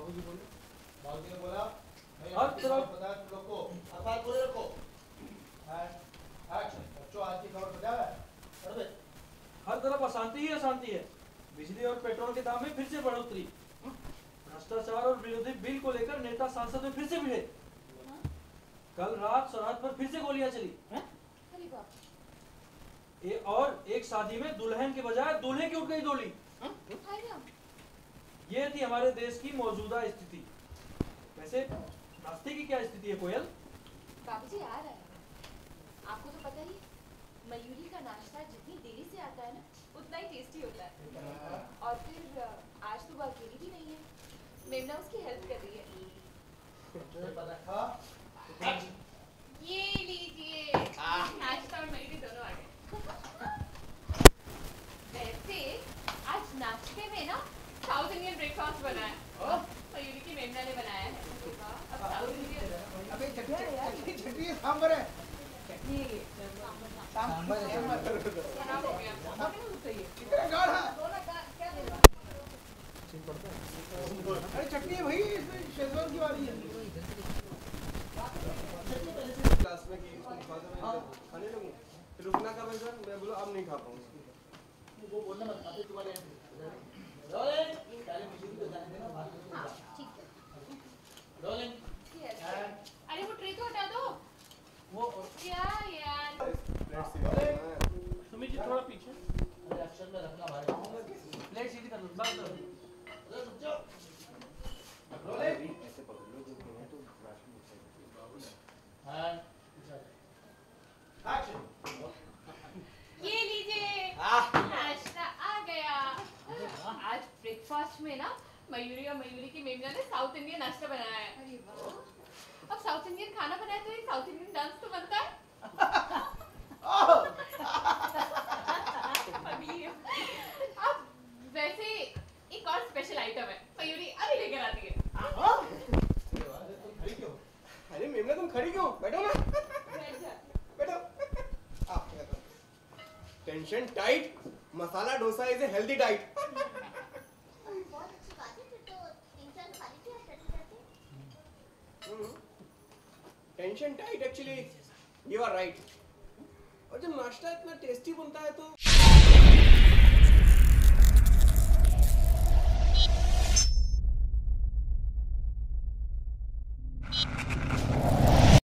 बाबूजी बोले, बाबूजी ने बोला हर तरफ पता है तुम लोग को, अखबार पूरे रखो। एक्शन। बच्चों आज की खबर पता है? पढ़ दे। हर तरफ अशांति ही अशांति है। बिजली और पेट्रोल के दाम में फिर से बढ़ोतरी, भ्रष्टाचार और विरोधी बिल को लेकर नेता सांसद में फिर से भिड़े। कल रात सरहद पर फिर से गोलियां चली। और एक शादी में दुल्हन के बजाय दूल्हे की उठ गई डोली। ये थी हमारे देश की मौजूदा स्थिति। वैसे नाश्ते की क्या स्थिति है कोयल? बाबूजी आ रहा है। आपको तो पता ही, मयूरी का नाश्ता जितनी देरी से आता है ना, उतना ही टेस्टी होता है। और फिर आज तो वो अकेली भी नहीं है, मेमना उसकी हेल्प कर रही है। ये लीजिए, नाश्ता और मयूरी दोनों आ गए। वैसे आज नाश्ते में ना साउथ इंडियन ब्रेकफास्ट बना है। मयूरी की मेमना ने बनाया है। अब साउथ इंडियन। अबे चटनी है, सांभर है। चटनी है ये। सांभर खराब हो गया। कितना गाढ़ा। अरे चटनी है भाई, इसमें शेजवान की वाली है। क्लास में कि खाने लगूं, फिर रुकना कब है सर? मैं बोला अब नहीं खा पाऊंगा। वो बोलना मत, खाते तुम्हारे रोलिंग पहले मिशन को जाने देना, बात करो। हाँ ठीक है। रोलिंग। अरे वो ट्रे तो हटा दो। वो क्या यार। सुमित जी थोड़ा पीछे। अरे एक्शन में रखना भाई। प्लेट सीधी कर लो, बस अरे रुक जाओ। रोलिंग। ऐसे पकड़ लो जो कहें तो राशन एक्शन। ये लीजिए, नाश्ता आ गया। आज ब्रेकफास्ट में ना मयूरी और मयूरी की मेमना ने साउथ इंडियन नाश्ता बनाया है। अरे वाह। अब साउथ इंडियन खाना बनाए तो एक साउथ इंडियन डांस तो बनता है। अब वैसे एक और स्पेशल आइटम है, मयूरी अभी लेकर आती है। अरे मेमना तुम खड़ी क्यों? बैठो ना। बैठो। Tension tight, masala dosa is a healthy diet. बहुत अच्छी बात है, फिर तो इंसान खाली क्यों स्टडी करते? Tension tight actually, you are right. और जब नाश्ता इतना टेस्टी बनता है तो